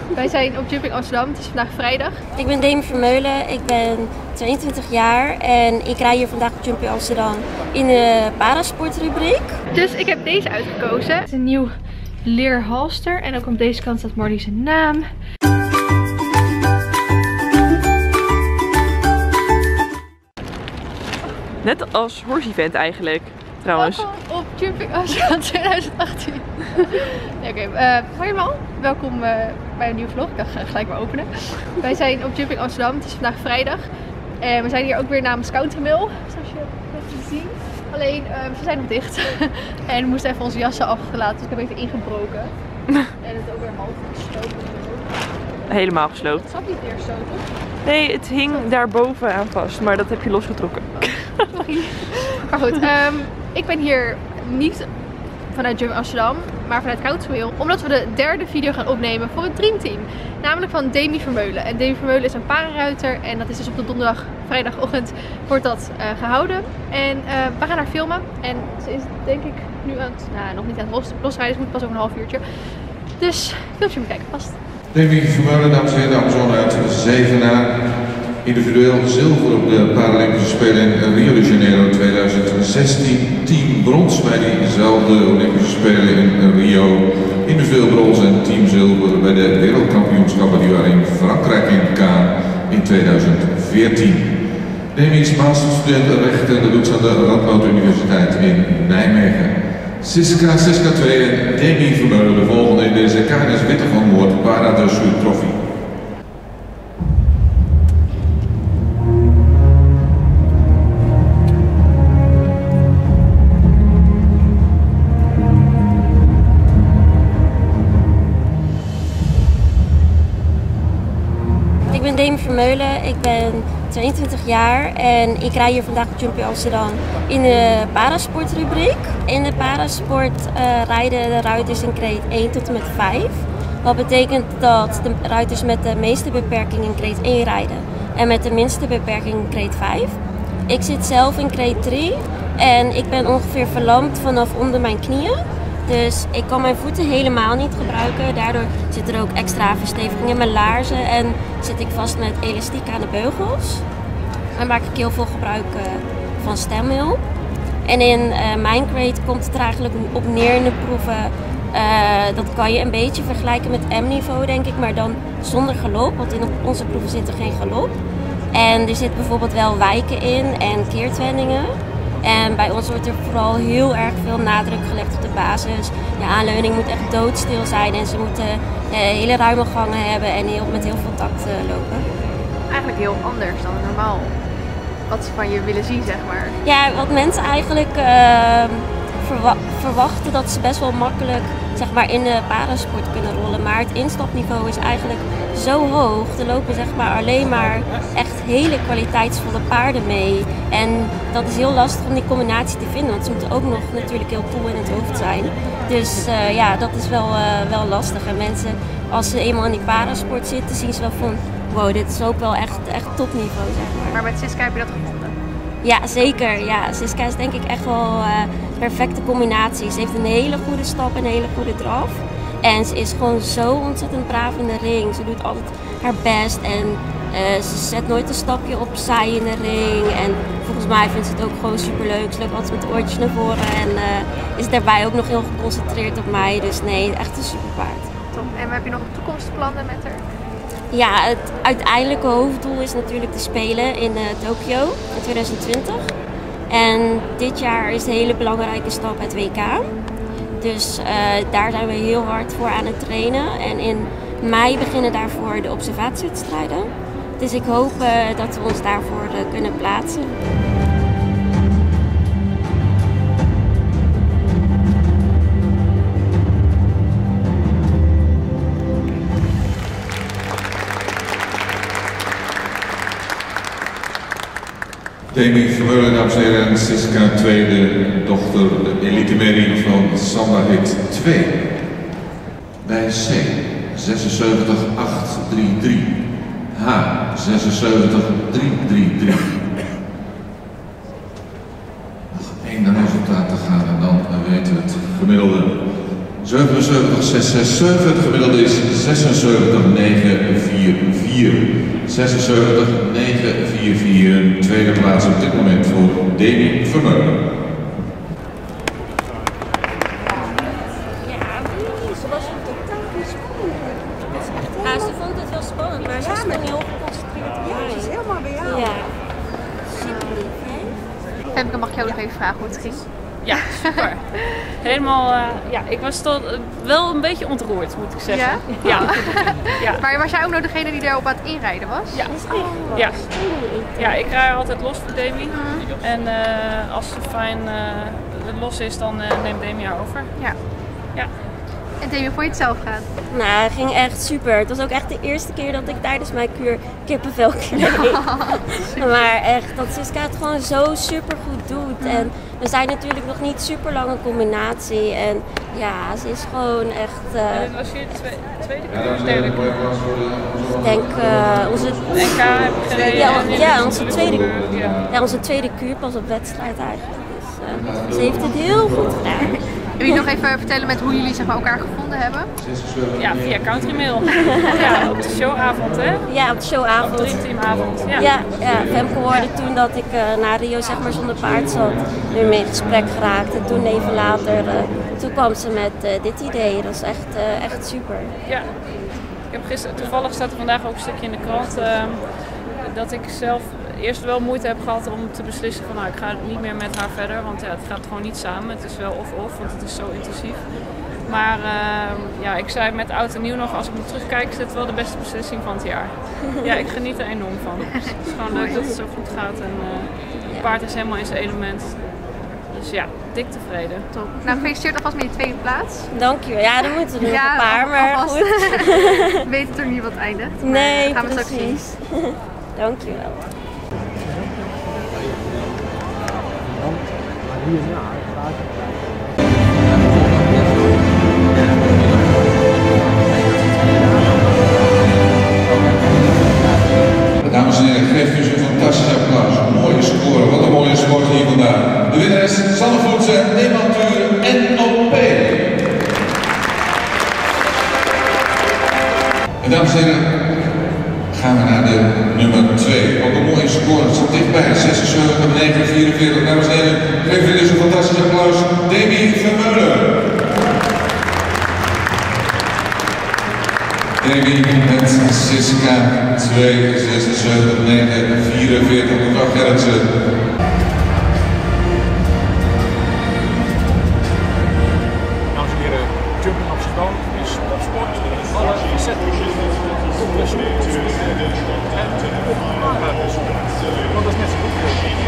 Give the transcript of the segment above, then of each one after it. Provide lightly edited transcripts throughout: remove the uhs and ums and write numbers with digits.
Wij zijn op Jumping Amsterdam, het is vandaag vrijdag. Ik ben Demi Vermeulen, ik ben 22 jaar en ik rij hier vandaag op Jumping Amsterdam in de parasportrubriek. Dus ik heb deze uitgekozen. Het is een nieuw leerhalster en ook op deze kant staat Marlie's naam. Net als Horse Event eigenlijk, trouwens. Welkom op Jumping Amsterdam 2018. Oké, allemaal. Welkom bij een nieuwe vlog. Ik ga gelijk maar openen. Wij zijn op Jumping Amsterdam. Het is vandaag vrijdag. En we zijn hier ook weer namens Countermill, zoals je kunt zien. Alleen, ze zijn nog dicht. En we moesten even onze jassen afgelaten, dus ik heb even ingebroken. En het ook weer half gesloten. Helemaal gesloopt. Het zat niet eerst zo, toch? Nee, het hing daarboven aan vast, maar dat heb je losgetrokken. Sorry. Maar goed, ik ben hier niet vanuit Jumping Amsterdam, maar vanuit Countermill. Omdat we de derde video gaan opnemen voor het Dreamteam. Namelijk van Demi Vermeulen. En Demi Vermeulen is een pararuiter en dat is dus op de donderdag, vrijdagochtend wordt dat gehouden. En we gaan haar filmen. En ze is denk ik nu aan het, nog niet aan het losrijden, dus moet pas over een half uurtje. Dus filmpje bekijken vast. Demi Vermeulen, dames en heren, Amazone uit Zevenaar. Individueel zilver op de Paralympische Spelen in Rio de Janeiro 2016. Team brons bij diezelfde Olympische Spelen in Rio. Individueel brons en team zilver bij de wereldkampioenschappen die waren in Frankrijk in Cannes in 2014. Demi is masterstudent recht en dat doet ze aan de Radboud Universiteit in Nijmegen. Siska 2 en Demi Vermeulen, de volgende in deze KNS Witte van Noord Paradressuur Trophy. Ik ben Demi Vermeulen, ik ben 22 jaar en ik rij hier vandaag op Jumping Amsterdam in de parasportrubriek. In de parasport rijden de ruiters in kreet 1 tot en met 5. Wat betekent dat de ruiters met de meeste beperking in kreet 1 rijden en met de minste beperking in kreet 5. Ik zit zelf in kreet 3 en ik ben ongeveer verlamd vanaf onder mijn knieën. Dus ik kan mijn voeten helemaal niet gebruiken. Daardoor zit er ook extra versteviging in mijn laarzen en zit ik vast met elastiek aan de beugels. En maak ik heel veel gebruik van stemhulp. En in mijn grade komt het er eigenlijk op neer in de proeven. Dat kan je een beetje vergelijken met M-niveau denk ik, maar dan zonder galop. Want in onze proeven zit er geen galop. En er zit bijvoorbeeld wel wijken in en keertwendingen. En bij ons wordt er vooral heel erg veel nadruk gelegd op de basis. De aanleuning moet echt doodstil zijn en ze moeten hele ruime gangen hebben en met heel veel tact lopen. Eigenlijk heel anders dan normaal. Wat ze van je willen zien, zeg maar. Ja, wat mensen eigenlijk verwachten dat ze best wel makkelijk zeg maar, in de parasport kunnen rollen. Maar het instapniveau is eigenlijk zo hoog. Er lopen zeg maar, alleen maar echt hele kwaliteitsvolle paarden mee. En dat is heel lastig om die combinatie te vinden. Want ze moeten ook nog natuurlijk heel cool in het hoofd zijn. Dus ja, dat is wel lastig. En mensen, als ze eenmaal in die parasport zitten, zien ze wel van wow, dit is ook wel echt topniveau. Zeg maar. Maar met Siska heb je dat gevonden? Ja, zeker. Ja, Siska is denk ik echt wel de perfecte combinatie. Ze heeft een hele goede stap en een hele goede draf. En ze is gewoon zo ontzettend braaf in de ring. Ze doet altijd haar best en ze zet nooit een stapje opzij in de ring. En volgens mij vindt ze het ook gewoon super leuk. Ze loopt altijd met de oortjes naar voren en is daarbij ook nog heel geconcentreerd op mij. Dus nee, echt een super paard. Top. En heb je nog toekomstplannen met haar? Ja, het uiteindelijke hoofddoel is natuurlijk te spelen in Tokio in 2020. En dit jaar is een hele belangrijke stap het WK. Dus daar zijn we heel hard voor aan het trainen. En in mei beginnen daarvoor de observatiewedstrijden. Dus ik hoop dat we ons daarvoor kunnen plaatsen. Demi Vermeulen, dames en heren, en Siska 2, de dochter, de elite merrie van Samba Hit 2. Bij C, 76-833. H, 76-333. Nog één resultaat te gaan en dan weten we het gemiddelde. 77-667, het gemiddelde is 76-944. 76-944, tweede plaats op dit moment voor Demi Vermeulen. Ja, ze vond het wel spannend, maar ze is gewoon heel geconcentreerd. Ja, ze is helemaal bij jou. Ja, super lief, hè? Femke, mag ik jou nog even vragen hoe het ging? Ja, super. Helemaal, ja, ik was toch wel een beetje ontroerd, moet ik zeggen. Ja? Ja. Maar was jij ook nog degene die daarop aan het inrijden was? Ja. Ja. Ja, ik rij altijd los voor Demi. En als ze fijn los is, dan neemt Demi haar over. Ja. Ja. En Demi, hoe vond je het zelf gaan? Nou, het ging echt super. Het was ook echt de eerste keer dat ik tijdens mijn kuur kippenvel kreeg. Maar echt, dat Siska het gewoon zo super goed doet. En we zijn natuurlijk nog niet super lang een combinatie. En ja, ze is gewoon echt... En dit was je tweede keer of derde keer? Ik denk onze... NK heb je gereden? Ja, onze tweede kuur pas op wedstrijd eigenlijk. Dus ze heeft het heel goed gedaan. Wil je nog even vertellen met hoe jullie zeg maar, elkaar gevonden hebben? Ja, via Countrymail. Ja, op de showavond, hè? Ja, op de showavond. Op de dreamteamavond. Ja, Femke hoorde toen dat ik na Rio zeg maar zonder paard zat, weer mee in gesprek geraakt. En toen even later, toen kwam ze met dit idee. Dat is echt super. Ja, ik heb toevallig staat er vandaag ook een stukje in de krant dat ik zelf eerst wel moeite heb gehad om te beslissen van nou, ik ga niet meer met haar verder, want ja, het gaat gewoon niet samen. Het is wel of-of, want het is zo intensief. Maar ja, ik zei met oud en nieuw nog, als ik me terugkijk, is het wel de beste beslissing van het jaar. Ja, ik geniet er enorm van. Het is gewoon leuk dat het zo goed gaat en het paard is helemaal in zijn element. Dus ja, dik tevreden. Top. Nou, gefeliciteerd alvast met die tweede plaats. Dankjewel. Ja, dan moeten we nog een paar, maar alvast. goed. We weten toch niet wat het eindigt. Nee, gaan we straks zien. Dankjewel. Dames en heren, geef u een fantastisch applaus. Een mooie score, wat een mooie sport hier vandaag. De winnaar is Sanne Voetse, Nemantuur NLP. En dames en heren, gaan we naar de nummer 2. Ook een mooie score, het zit dichtbij, 76-944. Dames en heren, geef u dus een fantastisch applaus. Demi Vermeulen. Demi met Siska 2-76-944, mevrouw Gerritsen. Dames en heren, Jumping Amsterdam is topsport. Alle facetten, toplessen, en topmaarlessen. Want dat is net zo goed.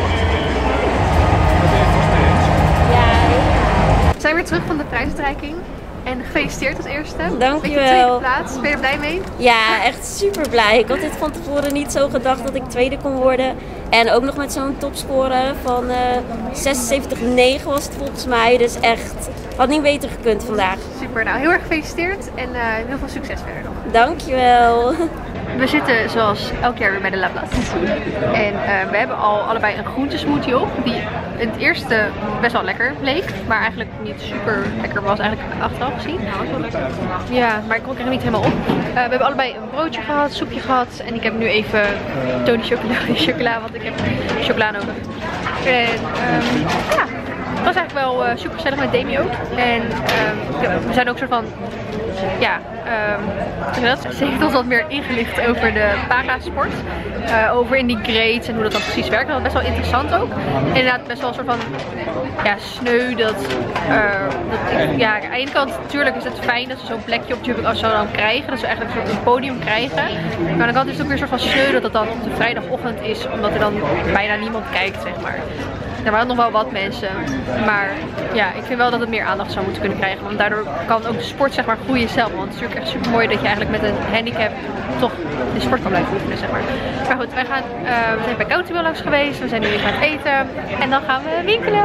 Dat ben je vast mee eens. Ja. We zijn weer terug van de prijsuitreiking. En gefeliciteerd als eerste. Dankjewel. Met je tweede plaats. Ben je er blij mee? Ja, echt super blij. Ik had dit van tevoren niet zo gedacht dat ik tweede kon worden. En ook nog met zo'n topscore van 76,9 was het volgens mij. Dus echt, had niet beter gekund vandaag. Super, nou heel erg gefeliciteerd en heel veel succes verder nog. Dankjewel. We zitten zoals elk jaar weer bij de Laplace. En we hebben al allebei een groentesmoothie op. Die in het eerste best wel lekker bleek. Maar eigenlijk niet super lekker was eigenlijk achteraf gezien. Nou, was wel lekker. Ja, maar ik kon er niet helemaal op. We hebben allebei een broodje gehad, soepje gehad. En ik heb nu even Tony chocola, want ik heb chocola nodig. En ja. Het was eigenlijk wel super gezellig met Demi ook. En we zijn ook soort van, ja, ze heeft ons wat meer ingelicht over de parasport. Over in die grades en hoe dat dan precies werkt. Dat was best wel interessant ook. En inderdaad best wel een soort van, ja, sneu dat ja, aan de ene kant natuurlijk is het fijn dat ze zo'n plekje op Jumping Amsterdam krijgen. Dat ze eigenlijk een soort een podium krijgen. Maar aan de andere kant is het ook weer een soort van sneu dat het dan op de vrijdagochtend is. Omdat er dan bijna niemand kijkt, zeg maar. Er waren nog wel wat mensen, maar ja, ik vind wel dat het meer aandacht zou moeten kunnen krijgen. Want daardoor kan ook de sport zeg maar groeien zelf. Want het is natuurlijk echt super mooi dat je eigenlijk met een handicap toch de sport kan blijven oefenen, zeg maar. Maar goed, we zijn bij Countrymail langs geweest, we zijn nu even aan het eten en dan gaan we winkelen.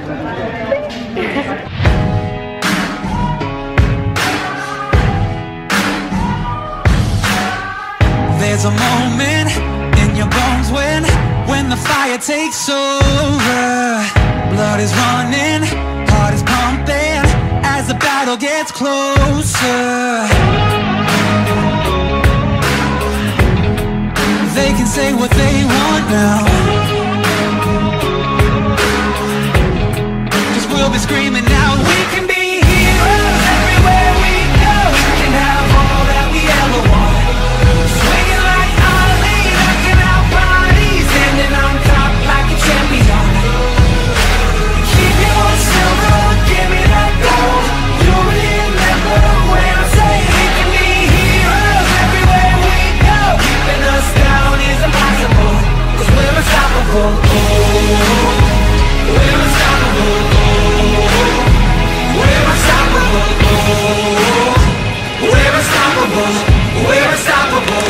There's a moment in your bones when the fire takes over. Blood is running, heart is pumping as the battle gets closer. They can say what they want now, 'cause we'll be screaming out, we can be heroes everywhere we go. We can have all that we ever want. Swinging like Ali, knocking out bodies, standing on top like a champion. Keep your silver, give me that gold. You'll remember when I say we can be heroes everywhere we go. Keeping us down is impossible, 'cause we're unstoppable. Oh, we're unstoppable. We're unstoppable. We're unstoppable. We're unstoppable.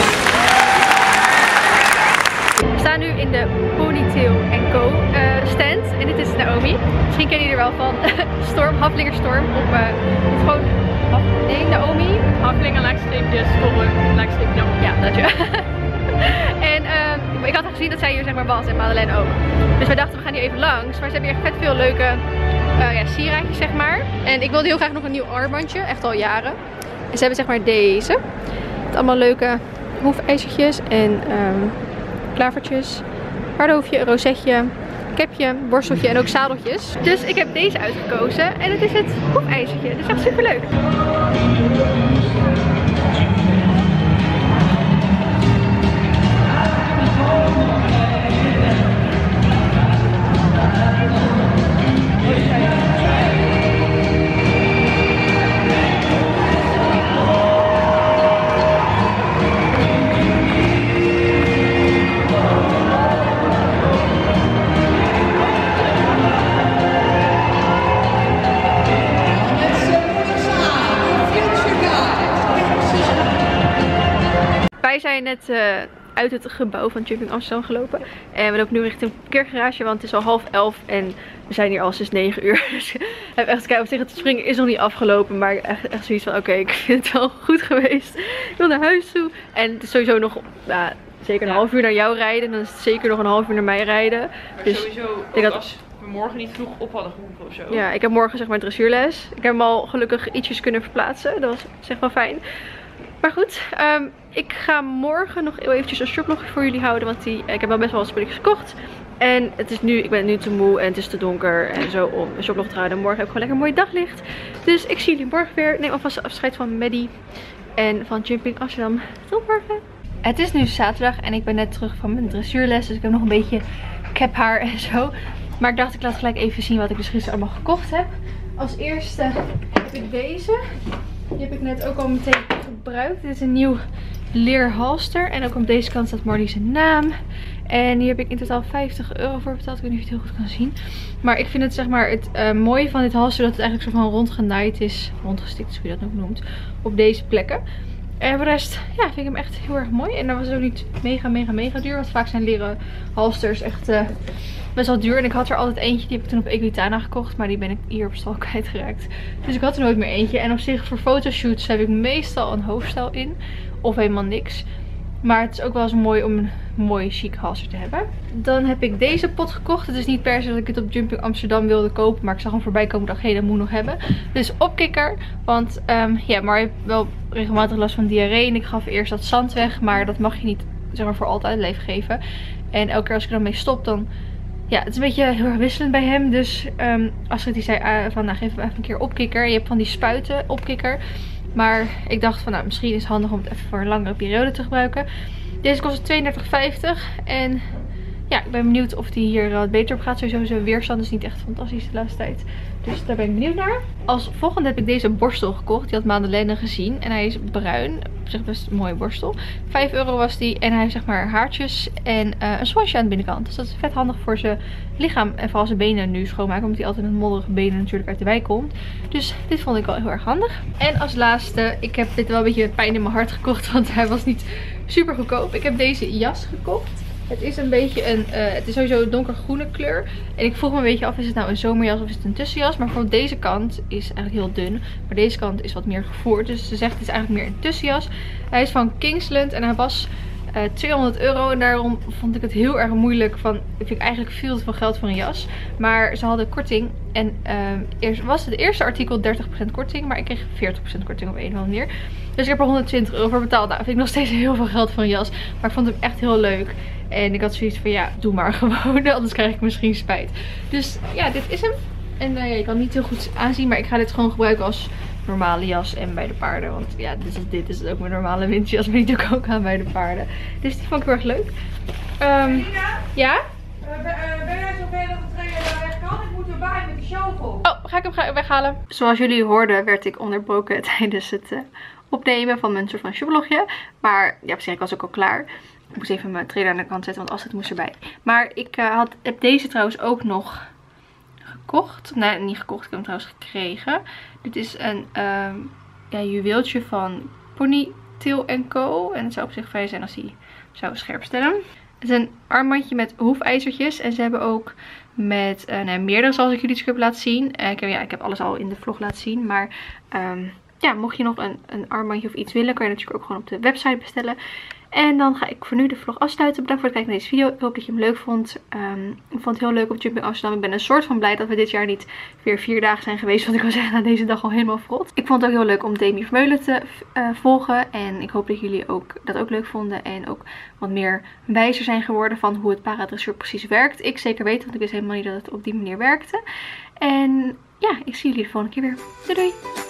We staan nu in de Ponytail & Co stand en dit is Naomi. Misschien kennen jullie er wel van. Storm, Haflinger Storm op gewoon Naomi. Haflingen, laagstreepje, Storm, laagstreepje. Ja, dat je. En ik had al gezien dat zij hier zeg maar was en Madeleine ook. Dus wij dachten we gaan hier even langs. Maar ze hebben hier echt vet veel leuke sieraadjes zeg maar. En ik wilde heel graag nog een nieuw armbandje, echt al jaren. En ze hebben zeg maar deze. Met allemaal leuke hoefijzertjes en klavertjes. Paardenhoefje, een rozetje, capje, borsteltje en ook zadeltjes. Dus ik heb deze uitgekozen en het is het hoefijzertje. Dat is echt super leuk. Wij zijn net uit het gebouw van Jumping Amsterdam gelopen. En we lopen nu richting een parkeergarage, want het is al 10:30 en we zijn hier al sinds 9 uur. Dus ik heb echt kijken, op zich het springen is nog niet afgelopen. Maar echt zoiets van oké, ik vind het wel goed geweest. Ik wil naar huis toe. En het is sowieso nog zeker een half uur naar jou rijden. En dan is het zeker nog een half uur naar mij rijden. Maar Dus sowieso, ik had... als we morgen niet vroeg op hadden geroepen of zo. Ja, ik heb morgen zeg maar dressuurles. Ik heb hem al gelukkig ietsjes kunnen verplaatsen. Dat was zeg wel fijn. Maar goed, ik ga morgen nog eventjes een shoplog voor jullie houden. Want ik heb wel best wel wat spulletjes gekocht. En het is nu, ik ben nu te moe en het is te donker en zo om een shoplog te houden. Morgen heb ik gewoon lekker mooi daglicht. Dus ik zie jullie morgen weer. Neem alvast afscheid van Maddie en van Jumping Amsterdam. Tot morgen. Het is nu zaterdag en ik ben net terug van mijn dressuurles. Dus ik heb nog een beetje caphaar en zo. Maar ik dacht ik laat gelijk even zien wat ik dus gisteren allemaal gekocht heb. Als eerste heb ik deze. Die heb ik net ook al meteen gebruikt. Dit is een nieuw leer halster. En ook op deze kant staat Marlie's naam. En hier heb ik in totaal €50 voor betaald. Ik weet niet of je het heel goed kan zien. Maar ik vind het zeg maar het mooie van dit halster dat het eigenlijk zo van rondgenaaid is. Rondgestikt, hoe je dat ook noemt. Op deze plekken. En voor de rest ja, vind ik hem echt heel erg mooi. En dat was ook niet mega duur. Want vaak zijn leren halsters echt best wel duur. En ik had er altijd eentje. Die heb ik toen op Equitana gekocht. Maar die ben ik hier op stal kwijtgeraakt. Dus ik had er nooit meer eentje. En op zich voor fotoshoots heb ik meestal een hoofdstel in. Of helemaal niks. Maar het is ook wel eens mooi om een mooi chic halster te hebben. Dan heb ik deze pot gekocht. Het is niet per se dat ik het op Jumping Amsterdam wilde kopen. Maar ik zag hem voorbij komen. Ik dacht, hé, dat moet ik nog hebben. Dus opkikker. Want ja, maar ik heb wel regelmatig last van diarree. En ik gaf eerst dat zand weg. Maar dat mag je niet zeg maar voor altijd leven geven. En elke keer als ik er dan mee stop, dan... Ja, het is een beetje heel erg wisselend bij hem. Dus Astrid die zei van, nou geef hem even een keer opkikker. Je hebt van die spuiten opkikker. Maar ik dacht van, nou misschien is het handig om het even voor een langere periode te gebruiken. Deze kost €32,50. En ja, ik ben benieuwd of die hier wat beter op gaat. Sowieso zijn weerstand is niet echt fantastisch de laatste tijd. Dus daar ben ik benieuwd naar. Als volgende heb ik deze borstel gekocht. Die had Madeleine gezien. En hij is bruin. Op zich best een mooie borstel. €5 was die. En hij heeft zeg maar haartjes en een swatchje aan de binnenkant. Dus dat is vet handig voor zijn lichaam. En vooral zijn benen nu schoonmaken. Omdat hij altijd met modderige benen natuurlijk uit de wijk komt. Dus dit vond ik wel heel erg handig. En als laatste. Ik heb dit wel een beetje met pijn in mijn hart gekocht. Want hij was niet super goedkoop. Ik heb deze jas gekocht. Het is een beetje een, het is sowieso een donkergroene kleur. En ik vroeg me een beetje af, is het nou een zomerjas of is het een tussenjas? Maar voor deze kant is eigenlijk heel dun. Maar deze kant is wat meer gevoerd. Dus ze zegt het is eigenlijk meer een tussenjas. Hij is van Kingsland en hij was €200 en daarom vond ik het heel erg moeilijk van, vind ik eigenlijk veel te veel geld voor een jas. Maar ze hadden korting en eerst was het eerste artikel 30% korting, maar ik kreeg 40% korting op een of andere manier. Dus ik heb er €120 voor betaald. Nou, vind ik nog steeds heel veel geld voor een jas, maar ik vond hem echt heel leuk. En ik had zoiets van, ja, doe maar gewoon, anders krijg ik misschien spijt. Dus ja, dit is hem. En ja, je kan het niet heel goed aanzien, maar ik ga dit gewoon gebruiken als normale jas en bij de paarden. Want ja, dit is ook mijn normale winterjas, maar die doe ik ook aan bij de paarden. Dus die vond ik heel erg leuk. Ja? Ben jij zover dat de trailer weg kan? Ik moet erbij met de shovel. Oh, ga ik hem weghalen. Zoals jullie hoorden werd ik onderbroken tijdens het opnemen van mijn soort van shoplogje. Maar ja, waarschijnlijk was ik al klaar. Ik moest even mijn trailer aan de kant zetten, want Astrid moest erbij. Maar ik heb deze trouwens ook nog gekocht. Nee, niet gekocht. Ik heb hem trouwens gekregen. Dit is een juweeltje van Ponytail & Co. En het zou op zich fijn zijn als hij zou scherp stellen. Het is een armbandje met hoefijzertjes. En ze hebben ook met meerdere, zoals ik jullie het heb laten zien. Ik heb alles al in de vlog laten zien. Maar ja, mocht je nog een armbandje of iets willen, kan je natuurlijk ook gewoon op de website bestellen. En dan ga ik voor nu de vlog afsluiten. Bedankt voor het kijken naar deze video. Ik hoop dat je hem leuk vond. Ik vond het heel leuk op Jumping Amsterdam. Ik ben een soort van blij dat we dit jaar niet weer 4 dagen zijn geweest. Want ik was echt na deze dag al helemaal verrot. Ik vond het ook heel leuk om Demi Vermeulen te volgen. En ik hoop dat jullie dat ook leuk vonden. En ook wat meer wijzer zijn geworden van hoe het paradressuur precies werkt. Ik zeker weten, want ik wist helemaal niet dat het op die manier werkte. En ja, ik zie jullie de volgende keer weer. Doei doei!